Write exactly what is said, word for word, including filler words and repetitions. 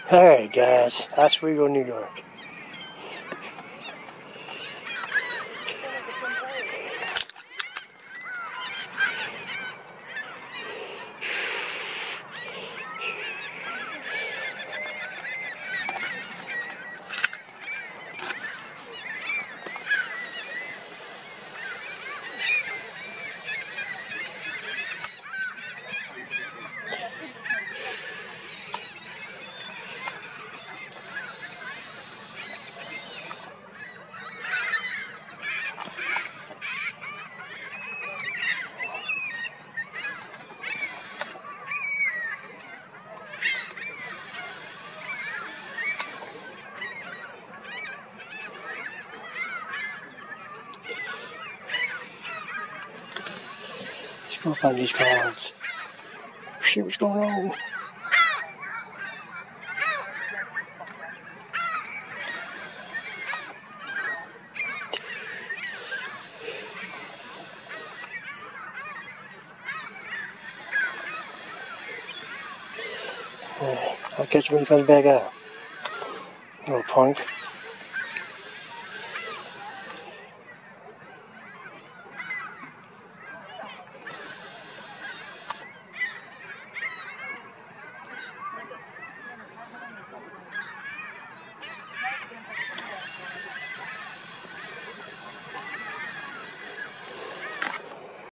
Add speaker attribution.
Speaker 1: Alright guys, Oswego, New York. Let's go find these clouds. See what's going on. I'll catch you when he comes back out. Little punk.